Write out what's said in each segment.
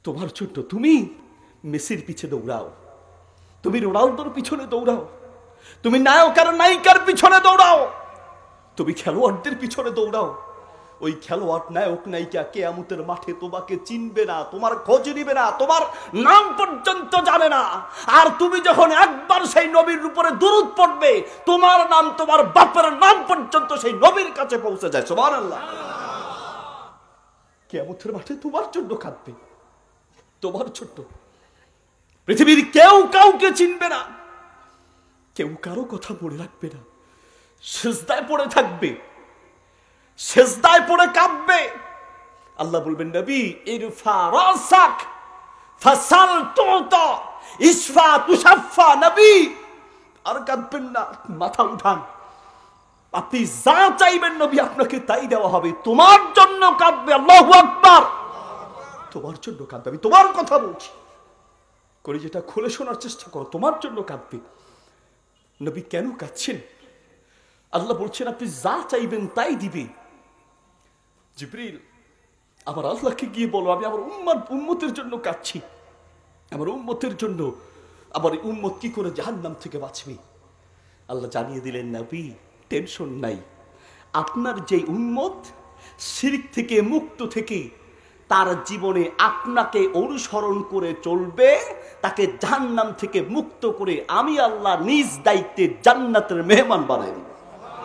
তোমার জন্য তুমি মেসির পিছে দৌড়াও, তুমি রোনালদোর পিছনে দৌড়াও, তুমি নায়ক আর নায়িকার পিছনে দৌড়াও, তুমি খেলোয়াড়দের পিছনে দৌড়াও। ওই খেলোয়াড় নায়ক নায়িকা কিয়ামতের মাঠে তোমাকে চিনবে না, তোমার খোঁজ নিবে না, তোমার নাম পর্যন্ত জানে না। আর তুমি যখন একবার সেই নবীর উপরে দুরূদ পড়বে, তোমার নাম, তোমার বাপের নাম পর্যন্ত সেই নবীর কাছে পৌঁছে যায়। সুবহানাল্লাহ। কিয়ামতের মাঠে তোমার জন্য কাঁদবে, তোমার জন্য। পৃথিবীর কেউ কাউকে চিনবে না, কেউ কারো কথা মনে রাখবে না, সিজদায় পড়ে থাকবে, সিজদায় পড়ে কাঁদবে। আল্লাহ বলবেন, নবী ইরফা রাসাক ফাসাল তুতা ইসফা তুশাফা। নবী আর কাঁদবেন না, মাথা উঠান, আপনি যা চাইবেন নবী আপনাকে তাই দেওয়া হবে। তোমার জন্য কাঁদবে। আল্লাহু আকবার। তোমার জন্য কাঁদবে। আমি তোমার কথা বলছি, করে যেটা খুলে শোনার চেষ্টা করো। তোমার জন্য কাঁদবে। নবী কেন কাঁদছেন? আল্লাহ বলছেন আপনি যা চাইবেন তাই দিবে। জিবরিল আমার আল্লাহকে গিয়ে বলো আমি আমার উম্মতের জন্য কাঁদছি, আমার উম্মতের জন্য। আমার উম্মত কি করে জাহান্নাম থেকে বাঁচবে? আল্লাহ জানিয়ে দিলেন, নবী টেনশন নাই, আপনার যে উম্মত শিরক থেকে মুক্ত থেকে তার জীবনে আপনাকে অনুসরণ করে চলবে, তাকে জাহান্নাম থেকে মুক্ত করে আমি আল্লাহ নিজ দায়িত্বে জান্নাতের মেহমান বানাই দিব।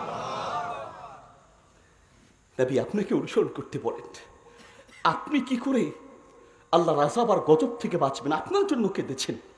নবী আপনাকে অনুসরণ করতে বলেন। আপনি কি করে আল্লাহর আযাব আর গজব থেকে বাঁচবেন? আপনার জন্য কেঁদেছেন।